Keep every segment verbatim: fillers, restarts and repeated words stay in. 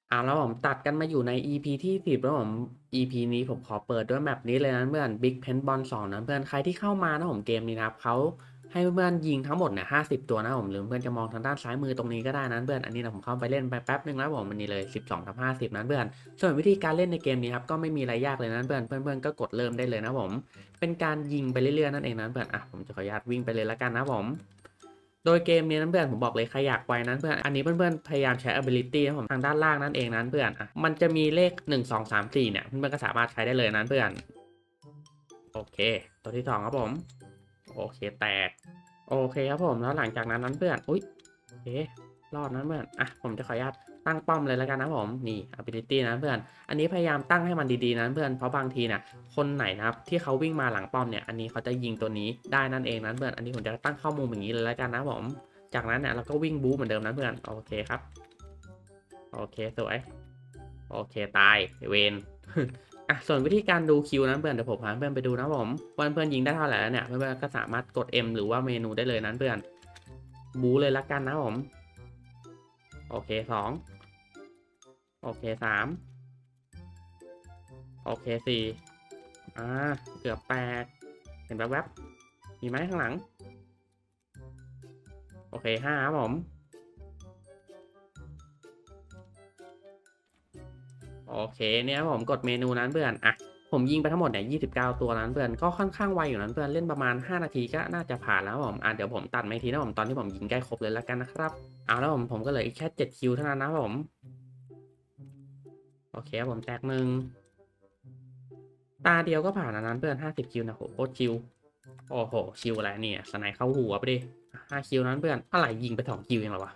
อ่าแล้วผมตัดกันมาอยู่ใน อี พี ที่สิบแล้วผม อี พี นี้ผมขอเปิดด้วยแมปนี้เลยนะเพื่อน Big Paintball สองนะเพื่อนใครที่เข้ามานะผมเกมนี้นะครับเขาให้เพื่อนยิงทั้งหมดเนี่ยห้าสิบตัวนะผมหรือเพื่อนจะมองทางด้านซ้ายมือตรงนี้ก็ได้นะเพื่อนอันนี้นะผมเข้าไปเล่นไปแป๊บนึงแล้วผมมันนี้เลยสิบสองทับห้าสิบนะเพื่อนส่วนวิธีการเล่นในเกมนี้ครับก็ไม่มีอะไรยากเลยนะเพื่อนเพื่อนๆก็กดเริ่มได้เลยนะผมเป็นการยิงไปเรื่อยๆนั่นเองนะเพื่อนอ่ะผมจะขออนุญาตวิ่งไปเลยแล้วกันนะผม โดยเกมนี้นั้นเพื่อนผมบอกเลยใครอยากไวนั้นเพื่อนอันนี้เพื่อนๆพยายามใช้ ability นะผมทางด้านล่างนั่นเองนั้นเพื่อนอ่ะมันจะมีเลขหนึ่ง สอง สาม สี่เนี่ยเพื่อนๆก็สามารถใช้ได้เลยนั้นเพื่อนโอเคตัวที่สองครับผมโอเคแตกโอเคครับผมแล้วหลังจากนั้นนั้นเพื่อนอุ้ยโอเครอดนั้นเพื่อนอ่ะผมจะขออนุญาตตั้งป้อมเลยแล้วกันนะผมนี่ ability นะเพื่อนอันนี้พยายามตั้งให้มันดีๆนะเพื่อนเพราะบางทีเนี่ยคนไหนนะครับที่เขาวิ่งมาหลังป้อมเนี่ยอันนี้เขาจะยิงตัวนี้ได้นั่นเองนั้นเพื่อนอันนี้ผมจะตั้งเข้ามุมอย่างนี้เลยแล้วกันนะผม จากนั้นเนี่ยเราก็วิ่งบู๊เหมือนเดิมนะเพื่อนโอเคครับโอเคสวยโอเคตายเวนอ่ะส่วนวิธีการดูคิวนะเพื่อนเดี๋ยวผมพาเพื่อนไปดูนะผมเพื่อนเพื่อนยิงได้เท่าไหร่แล้วเนี่ยเพื่อนๆก็สามารถกด M หรือว่าเมนูได้เลยนั้นเพื่อนบู๊เลยละกันนะผมโอเคสองโอเคสามโอเคสี่อ่าเกือบแตกเห็นแวบๆมีไหมข้างหลังโอเคห้าครับผม โอเคเนี่ยผมกดเมนูนั้นเพื่อนอ่ะผมยิงไปทั้งหมดเนี่ยยี่สิบเก้าตัวนั้นเพื่อนก็ค่อนข้างไวอยู่นั้นเพื่อนเล่นประมาณห้านาทีก็น่าจะผ่านแล้วผมอ่ะเดี๋ยวผมตัดไม่ทีนะผมตอนที่ผมยิงใกล้ครบเลยแล้วกันนะครับเอาแล้วผมผมก็เหลืออีกแค่เจ็ดคิวเท่านั้นนะผมโอเคผมแตกหนึ่งตาเดียวก็ผ่านอันนั้นเพื่อนห้าสิบคิวนะโหโคตรชิวโอ้โหชิวอะไรเนี่ยสไนเข้าหัวไปดิห้าคิวนั้นเพื่อนอะไรยิงไปสองคิวเองเหรอวะ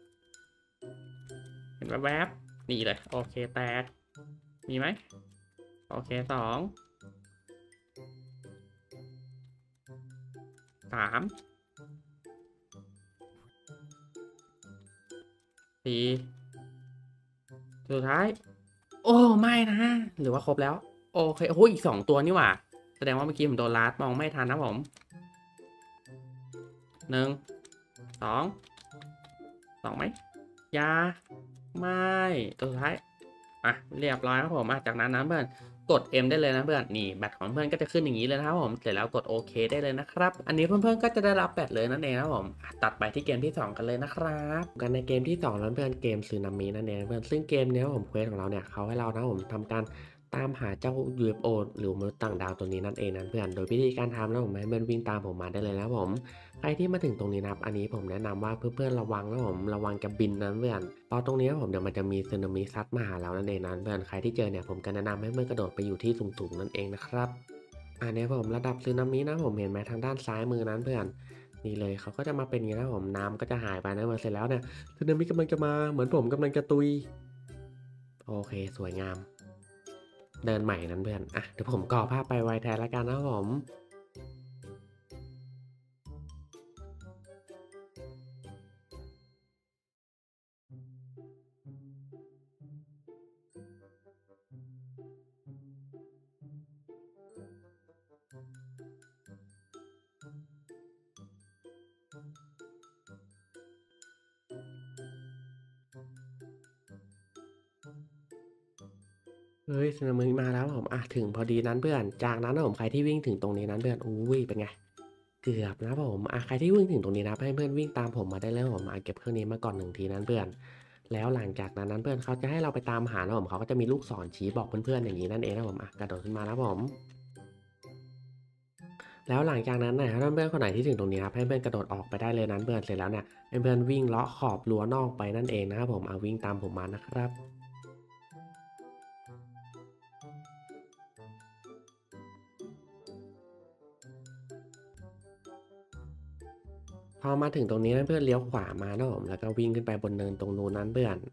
เห็นแวบๆนี่เลยโอเคแตกมีไหมโอเคสองสามสี่สุดท้าย โอ้ไม่นะหรือว่าครบแล้วโอเคโอ้โหอีกสองตัวนี่หว่าแสดงว่าเมื่อกี้ผมโดนลัดมองไม่ทันนะผมหนึ่งสองสองไหมยาไม่ตัวสุดท้ายอ่ะเรียบร้อยครับผมอ่ะจากนั้นนะเพื่อนกด M ได้เลยนะเพื่อนนี่แบตของเพื่อนก็จะขึ้นอย่างนี้เลยนะครับผมเสร็จแล้วกดโอเคได้เลยนะครับอันนี้เพื่อนๆก็จะได้รับแบตเลยนั่นเองนะครับผมอ่ะตัดไปที่เกมที่สองกันเลยนะครับกันในเกมที่สองนั้นเพื่อนเกมซึนามินั่นเองเพื่อนซึ่งเกมเนี้ยผมเควสของเราเนี่ยเขาให้เรานะผมทำการ ตามหาเจ้า ยู เอฟ โอ หรือมนุษย์ต่างดาวตัวนี้นั่นเองนะเพื่อนโดยวิธีการทำนะผมให้เพื่อนวิ่งตามผมมาได้เลยนะผมใครที่มาถึงตรงนี้นะครับอันนี้ผมแนะนำว่าเพื่อนๆระวังนะผมระวังจะบินนะเพื่อนเพราะตรงนี้ผมเดี๋ยวมันจะมีสึนามิซัดมาหาเรานั่นเองนะเพื่อนใครที่เจอเนี่ยผมก็แนะนำให้เพื่อนกระโดดไปอยู่ที่สูงๆนั่นเองนะครับอันนี้ผมระดับสึนามินะผมเห็นไหมทางด้านซ้ายมือนั้นเพื่อนนี่เลยเขาก็จะมาเป็นอย่างนี้นะผมน้ำก็จะหายไปนะเมื่อเสร็จแล้วเนี่ยสึนามิกำลังจะมาเหมือนผมกำลังจะตุยโอเคสวยงาม เดินใหม่นั้นเพื่อนอ่ะเดี๋ยวผมก่อภาพไปไวแทนแล้วกันนะครับผมเฮ้ยสึนามิมาแล้วผมอ่ะถึงพอดีนั้นเพื่อนจากนั้นนะผมใครที่วิ่งถึงตรงนี้นั้นเพื่อนอุ้ยเป็นไงเกือบนะผมอ่ะใครที่วิ่งถึงตรงนี้นะให้เพื่อนวิ่งตามผมมาได้เลยผมอ่ะเก็บเครื่องนี้มาก่อนหนึ่งทีนั้นเพื่อนแล้วหลังจากนั้นนั้นเพื่อนเขาจะให้เราไปตามหานะผมเขาก็จะมีลูกศรชี้บอกเพื่อนๆอย่างนี้นั่นเองนะผมอ่ะกระโดดขึ้นมาแล้วผมแล้วหลังจากนั้นนะถ้าเพื่อนๆคนไหนที่ถึงตรงนี้ครับให้เพื่อนกระโดดออกไปได้เลยนั้นเพื่อนเสร็จแล้วเนี่ยให้เพื่อนวิ่งเลาะขอบรั้วนอกไปนั่นเองนะครับผมเอาวิ่งตามผมมานะครับ พอมาถึงตรงนี้นะเพื่อนเลี้ยวขวามานะผมแล้วก็วิ่งขึ้นไปบนเนินตรงนู้นนั้นเพื่อน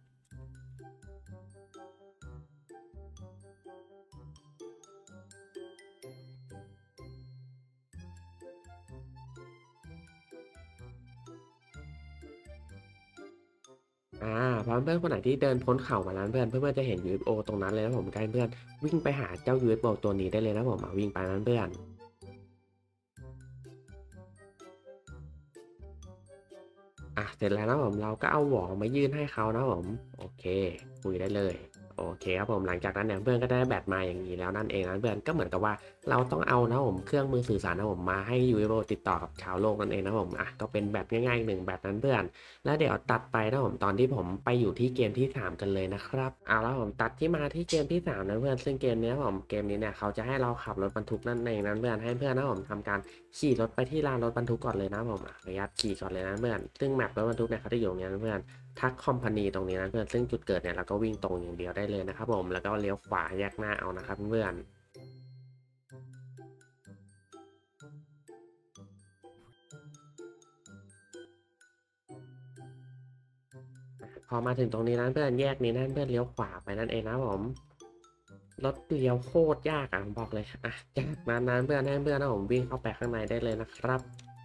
อ่าพอเพื่อนคนไหนที่เดินพ้นเข่ามาแล้วเพื่อนเพื่อนๆจะเห็น ยู เอฟ โอ ตรงนั้นเลยนะผมใกล้เพื่อนวิ่งไปหาเจ้า ยู เอฟ โอ ตัวนี้ได้เลยนะผมอ่ะวิ่งไปนั้นเพื่อนอ่ะเสร็จแล้วนะผมเราก็เอาหวอมายื่นให้เขานะผมโอเคคุยได้เลยโอเคครับผมหลังจากนั้นเนี่ยเพื่อนก็ได้แบตมาอย่างนี้แล้วนั่นเองนะเพื่อนก็เหมือนกับว่าเราต้องเอานะผมเครื่องมือสื่อสารนะผมมาให้ ยู เอฟ โอ ติดต่อกับชาวโลกนั่นเองนะผมอ่ะก็เป็นแบบง่ายๆหนึ่งแบบนั้นเพื่อนแล้วเดี๋ยวตัดไปนะผมตอนที่ผมไปอยู่ที่เกมที่สามกันเลยนะครับเอาแล้วผมตัดที่มาที่เกมที่สามนะเพื่อนซึ่งเกมนี้ผมเกมนี้เนี่ยเขาจะให้เราขับรถบรรทุกนั่นเองนะเพื่อนให้เพื่อนนะผมทำการขี่รถไปที่ลานรถบรรทุกก่อนเลยนะผมขออนุญาตขี่ก่อนเลยนะเพื่อนซึ่งแมปรถบรรทุกเนี่ยเขาจะอยู่อย่างนี้นะเพื่อนทักคอมพานีตรงนี้นะเพื่อนซึ่งจุดเกิดเนี่ยเราก็วิ่งตรงอย่างเดียวได้เลยนะครับผมแล้วก็เลี้ยวขวาแยกหน้าเอานะครับเพื่อนพอมาถึงตรงนี้นะเพื่อนแยกนี้นั่นเพื่อนเลี้ยวขวาไปนั่นเองนะผมรถเลี้ยวโคตรยากอ่ะผมบอกเลยอ่ะจากนั้นนั้นเพื่อนให้เพื่อนนะผมวิ่งเข้าไปข้างในได้เลยนะครับ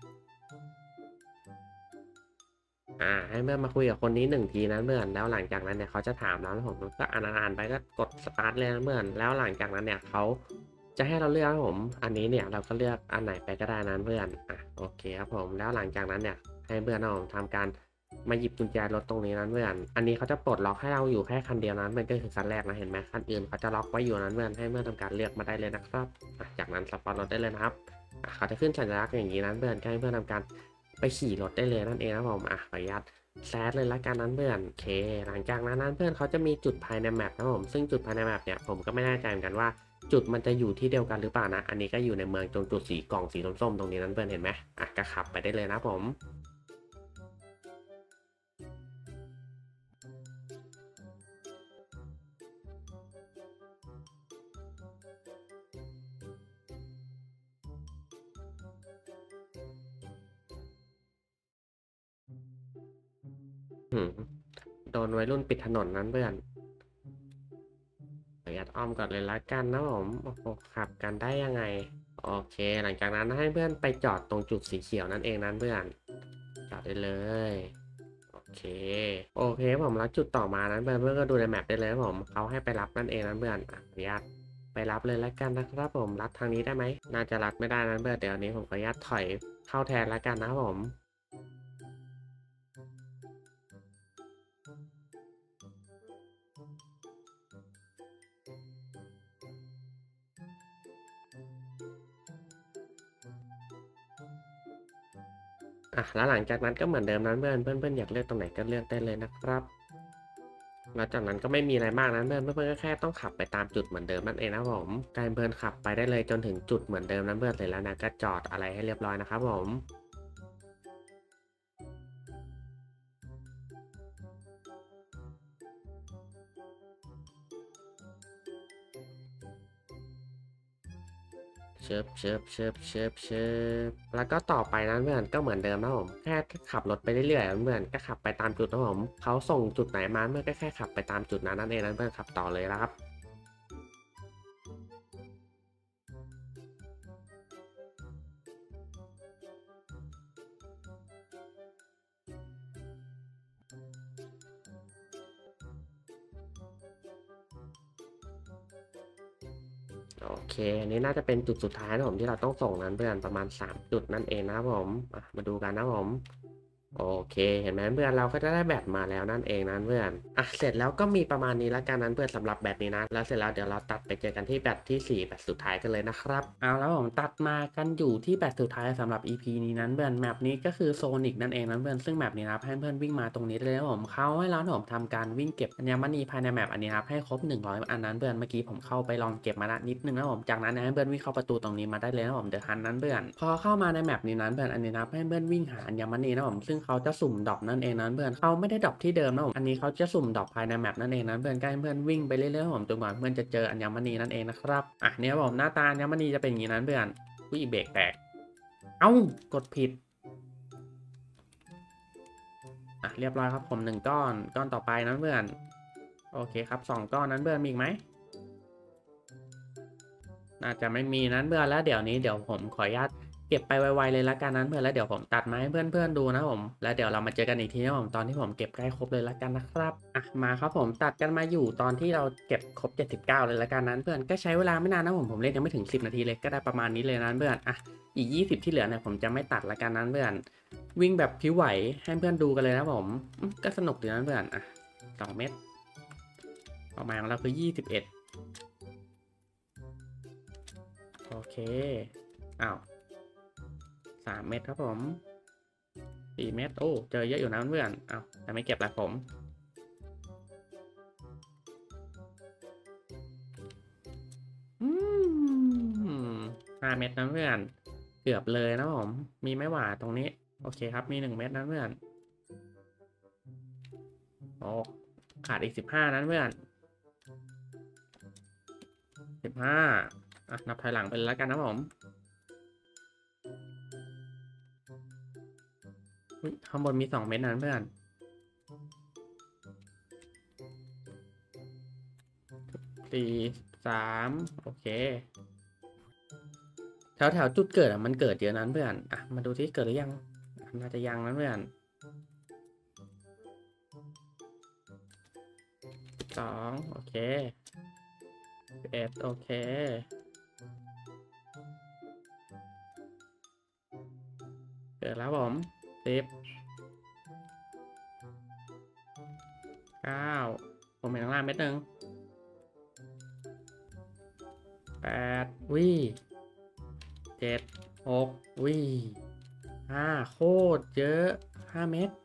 อ่าให้เพื่อนมาคุยกับคนนี้หนึ่งทีนะเพื่อนแล้วหลังจากนั้นเนี่ยเขาจะถามแล้วผมก็อ่านอ่านไปก็กดสตาร์ทเลยนะเพื่อนแล้วหลังจากนั้นเนี่ยเขาจะให้เราเลือกครับผมอันนี้เนี่ยเราก็เลือกอันไหนไปก็ได้นะเพื่อนอ่ะโอเคครับผมแล้วหลังจากนั้นเนี่ยให้เพื่อนเราทำการมาหยิบกุญแจรถตรงนี้นั้นเพื่อนอันนี้เขาจะปลดล็อกให้เราอยู่แค่คันเดียวนั้นเพื่อนก็คือคันแรกนะเห็นไหมคันอื่นเขาจะล็อกไว้อยู่นั้นเพื่อนให้เพื่อนทำการเลือกมาได้เลยนะครับอ่ะจากนั้นสปอร์ตรถได้เลยนะครับอ่ะเขาจะขึ้นสัญลักษณ์อย่างนี้นั้นเพื่อนให้เพื่อนทำการไปขี่รถได้เลยนั่นเองนะผมอ่ะขออนุญาต แซดเลยละกันนั้นเพื่อนโอเคหลังจากนั้นนั้นเพื่อนเขาจะมีจุดภายในแมปนะผมซึ่งจุดภายในแมปเนี่ยผมก็ไม่แน่ใจเหมือนกันว่าจุดมันจะอยู่ที่เดียวกันหรือเปล่านะอันนี้ก็อยู่ในเมืองตรงจุดสีกล่องสีส้มๆตรงนี้นั้นเพื่อนเห็นไหมอ่ะก็ขับไปได้เลยนะผมหืมโดนวัยรุ่นปิดถนนนั้นเพื่อนขออนุญาตอ้อมก่อนเลยละกันนะผมโอ้โหขับกันได้ยังไงโอเคหลังจากนั้นให้เพื่อนไปจอดตรงจุดสีเขียวนั่นเองนั้นเพื่อนจอดได้เลยโอเคโอเคผมแล้วจุดต่อมานั้นเพื่อนเพื่อนก็ดูในแมปได้เลยผมเขาให้ไปรับนั่นเองนั้นเพื่อนอนุญาตไปรับเลยละกันนะครับผมรับทางนี้ได้ไหมน่าจะรับไม่ได้นั้นเพื่อนเดี๋ยวนี้ผมขออนุญาตถอยเข้าแทนละกันนะผม อ่ะแล้วหลังจากนั้นก็เหมือนเดิมนั้นเพื่อนเพื่อนเพื่อนอยากเลือกตรงไหนก็เลือกได้เลยนะครับแล้วจากนั้นก็ไม่มีอะไรมากนั้นเพื่อนเพื่อนก็แค่ต้องขับไปตามจุดเหมือนเดิมนั่นเองนะผมการเพื่อนขับไปได้เลยจนถึงจุดเหมือนเดิมนั้นเพื่อนเสร็จแล้วนะก็จอดอะไรให้เรียบร้อยนะครับผมเชิบเชิบเชิบเชิบเชิบแล้วก็ต่อไปนั้นเพื่อนก็เหมือนเดิมนะผมแค่ขับรถไปเรื่อยๆเพื่อนก็ขับไปตามจุดนะผมเขาส่งจุดไหนมาเมื่อก็แค่ขับไปตามจุดนั้นนั่นเองนั้นเพื่อนขับต่อเลยนะครับ โอเคอันนี้น่าจะเป็นจุดสุดท้ายนะผมที่เราต้องส่งนั้นเพื่อนประมาณสามจุดนั่นเองนะครับผมมาดูกันนะผมโอเคเห็นไหมเพื่อนเราก็จะได้แบตมาแล้วนั่นเองนะเพื่อนอ่ะเสร็จแล้วก็มีประมาณนี้แล้วกันนั้นเพื่อนสำหรับแบตนี้นะแล้วเสร็จแล้วเดี๋ยวเราตัดไปเจอกันที่แบตที่สี่แบตสุดท้ายกันเลยนะครับเอาแล้วผมตัดมากันอยู่ที่แบตสุดท้ายสำหรับ อี พี นี้นั้นเพื่อนแมปนี้ก็คือโซนิกนั่นเองนั้นเพื่อนซึ่งแมปนี้นะครับให้เพื่อนวิ่งมาตรงนี้เลยนะผมเขาให้เราผมทำการวิ่งเก็บอัญมณีภายในแมปอันนี้ครับให้ครบหนึ่งร้อยอันนั้นเพื่อนเมื่อกี้ผมเข้าไปลองเก็บมาละนิดนึงนะผมจากนั้นให้เพื่อนวิ่งเข้าประตูตรงนี้มาได้เลยนะผมเดอะฮันนั้นเพื่อนพอเข้ามาในแมปนี้นั้นเพื่อนอันนี้นะให้เพื่อนวิ่งหาอัญมณีนะผมซึ่งเขาจะสุ่มดรอปนั่นเองนั้นเพื่อนเขาไม่ได้ดรอปที่เดิมนะผมอันนี้เขาจะสุ่มดรอปภายในแมปนั่นเองนั้นเพื่อนก็ให้เพื่อนวิ่งไปเรื่อยๆผมจนกว่าเพื่อนจะเจออัญมณีนั่นเองนะครับอ่ะเนี่ยผมหน้าตาอัญมณีจะเป็นอย่างนี้นั้นเพื่อนวิ่งเบรกแตกเอ้ากดผิดอ่ะเรียบร้อยครับผมหนึ่งก้อนก้อนต่อไปนั้นเพื่อนโอเคครับสองก้อนนั้นเพื่อนมีอีกไหม น่าจะไม่มีนั้นเพื่อนแล้วเดี๋ยวนี้เดี๋ยวผมขออนุญาตเก็บไปไวๆเลยละกันนั้นเพื่อนแล้วเดี๋ยวผมตัดมาให้เพื่อนๆดูนะผมแล้วเดี๋ยวเรามาเจอกันอีกทีนะผมตอนที่ผมเก็บใกล้ครบเลยละกันนะครับอ่ะมาครับผมตัดกันมาอยู่ตอนที่เราเก็บครบเจ็ดสิบเก้าเลยละกันนั้นเพื่อนก็ใช้เวลาไม่นานนะผมผมเล่นยังไม่ถึงสิบนาทีเลยก็ได้ประมาณนี้เลยนั้นเพื่อนอ่ะอีกยี่สิบที่เหลือเนี่ยผมจะไม่ตัดละกันนั้นเพื่อนวิ่งแบบผิวไหวให้เพื่อนดูกันเลยนะผมก็สนุกดีนะเพื่อนอ่ะสองเม็ดออกมาของเราคือยี่สิบเอ็ดโอเคอ้าวสามเม็ดครับผมสี่เม็ดโอ้เจอเยอะอยู่นะเพื่อนอ้าวแต่ไม่เก็บละผมอืมห้าเม็ดนะเพื่อนเกือบเลยนะผมมีไหมหว่าตรงนี้โอเคครับมีหนึ่งเม็ดนะเพื่อนโอ้ขาดอีกสิบห้านั้นเพื่อนสิบห้าอ่ะนับถอยหลังไปแล้วกันนะผมข้างบนมีสองเม็ดนั้นเพื่อนสี่สามโอเคแถวแถวจุดเกิดอ่ะมันเกิดเยอะนั้นเพื่อนอ่ะมาดูที่เกิดหรือยังน่าจะยังนั้นเพื่อนสองโอเคเอ็ดโอเคเกิดแล้วผมสิบเก้าผมเห็นข้างล่างเม็ดหนึ่งแปดวิเจ็ดหกวิห้าโคตรเยอะห้าเม็ด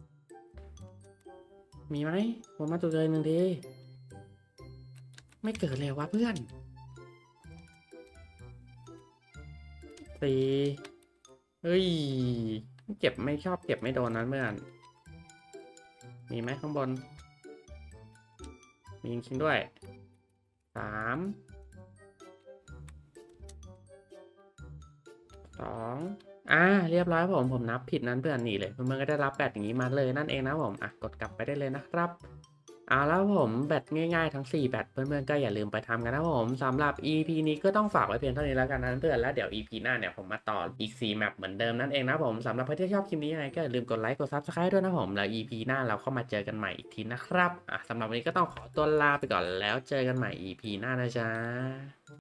มีไหมผมมาจุดเลยหนึ่งทีไม่เกิดเลยวะเพื่อนสี่เฮ้ยเก็บไม่ชอบเก็บไม่โดนนั้นเพื่อนมีไหมข้างบนมีจริงๆด้วยสามสองอ่าเรียบร้อยผมผมนับผิดนั้นเพื่อนหนีเลยเพื่อนก็ได้รับแบตอย่างนี้มาเลยนั่นเองนะผมอ่ะกดกลับไปได้เลยนะครับเอาแล้วผมแบตง่ายๆทั้งสี่แบตเพื่อนๆก็อย่าลืมไปทำกันนะผมสำหรับ อี พี นี้ก็ต้องฝากไว้เพียงเท่านี้แล้วกันนะเพื่อนแล้วเดี๋ยว อี พี หน้าเนี่ยผมมาต่ออีกสี่แมปเหมือนเดิมนั่นเองนะผมสำหรับใครที่ชอบคลิปนี้ยังไงก็อย่าลืมกดไลค์กด ซับสไครบ์ ด้วยนะผมแล้ว อี พี หน้าเราเข้ามาเจอกันใหม่อีกทีนะครับอ่ะสำหรับวันนี้ก็ต้องขอตัวลาไปก่อนแล้วเจอกันใหม่ อี พี หน้านะจ๊ะ